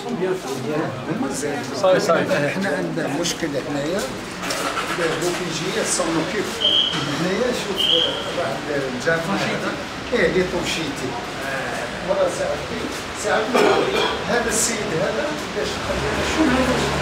صاي احنا عندنا مشكله هنايا كيجي يصونوا كيف هنايا. شوف واحد الجامع اللي توشيتي مرة ساعتين هذا السيد هذا باش شو هذا